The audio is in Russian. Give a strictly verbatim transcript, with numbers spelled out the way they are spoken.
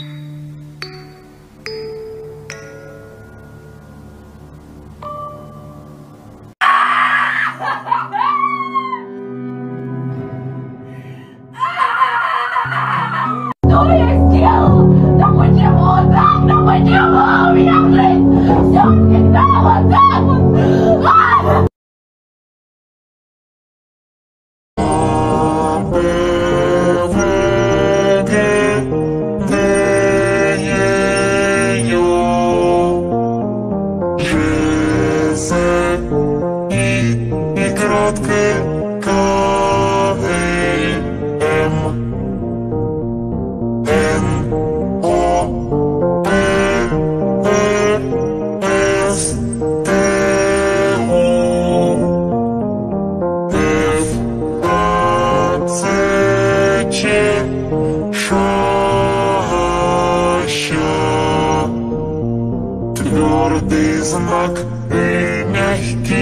Что я сделал? Да почему так? Да почему у меня, блин, все всегда вот так вот? А! И короткое К, М, Н, О, П, П, С, Т, У, Ф, А, Ц, Ч, Ш, Щ. Твердый знак и мягкий